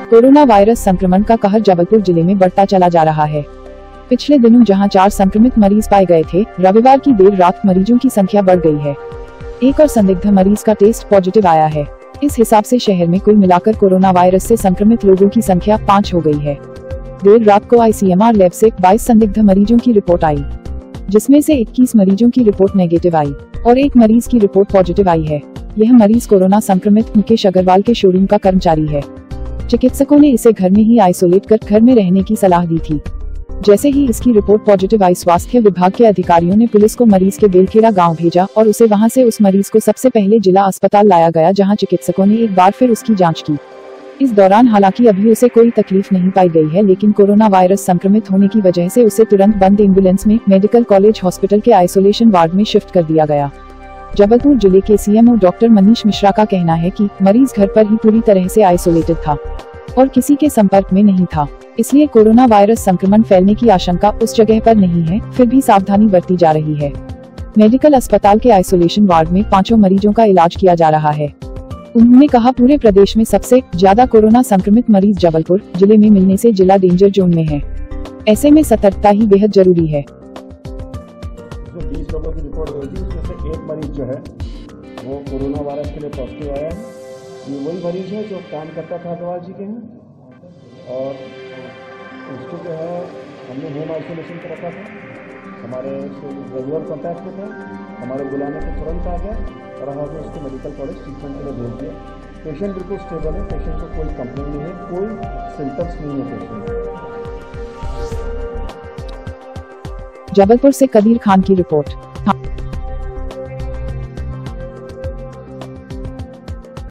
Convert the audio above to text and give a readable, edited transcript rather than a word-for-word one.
Corona virus संक्रमण का कहर जबलपुर जिले में बढ़ता चला जा रहा है। पिछले दिनों जहां 4 संक्रमित मरीज पाए गए थे, रविवार की देर रात मरीजों की संख्या बढ़ गई है। एक और संदिग्ध मरीज का टेस्ट पॉजिटिव आया है। इस हिसाब से शहर में कुल मिलाकर कोरोना वायरस से संक्रमित लोगों की संख्या 5 हो गई है। देर रात को आईसीएमआर लैब से 22 संदिग्ध मरीजों की रिपोर्ट आई, जिसमें से 21 मरीजों की रिपोर्ट नेगेटिव आई और एक मरीज की रिपोर्ट पॉजिटिव आई है। यह मरीज कोरोना संक्रमित मुकेश अग्रवाल के शोरूम का कर्मचारी है। चिकित्सकों ने इसे घर में ही आइसोलेट कर घर में रहने की सलाह दी थी। जैसे ही इसकी रिपोर्ट पॉजिटिव आई, स्वास्थ्य विभाग के अधिकारियों ने पुलिस को मरीज के बेलखेड़ा गांव भेजा और उसे वहां से उस मरीज को सबसे पहले जिला अस्पताल लाया गया, जहां चिकित्सकों ने एक बार फिर उसकी जांच की। इस दौरान हालांकि अभी उसे कोई तकलीफ नहीं पाई गई है, लेकिन कोरोना वायरस संक्रमित होने की वजह से उसे तुरंत बंद एम्बुलेंस में मेडिकल कॉलेज हॉस्पिटल के आइसोलेशन वार्ड में शिफ्ट कर दिया गया। जबलपुर जिले के सीएमओ डॉक्टर मनीष मिश्रा का कहना है कि मरीज घर पर ही पूरी तरह से आइसोलेटेड था और किसी के संपर्क में नहीं था, इसलिए कोरोना वायरस संक्रमण फैलने की आशंका उस जगह पर नहीं है। फिर भी सावधानी बरती जा रही है। मेडिकल अस्पताल के आइसोलेशन वार्ड में 5 मरीजों का इलाज किया जा रहा है। उन्होंने कहा, पूरे प्रदेश में सबसे ज्यादा कोरोना संक्रमित मरीज जबलपुर जिले में मिलने से जिला डेंजर जोन में है। ऐसे में सतर्कता ही बेहद जरूरी है। 20 लोगों की रिपोर्ट हुई थी, उसमें से एक मरीज जो है वो कोरोना वायरस के लिए पॉजिटिव आया है। ये वही मरीज है जो काम करता था अग्रवाल जी के हैं और उसको जो है हमने होम आइसोलेशन पर रखा था। हमारे रेगुलर कॉन्टैक्ट में था, हमारे बुलाने पर तुरंत आ गया और हमने उसको मेडिकल कॉलेज ट्रीटमेंट के लिए भेज दिया। पेशेंट बिल्कुल स्टेबल है, पेशेंट को कोई कंप्लेन नहीं है, कोई सिम्टम्स नहीं है पेशेंट। जबलपुर से कदीर खान की रिपोर्ट।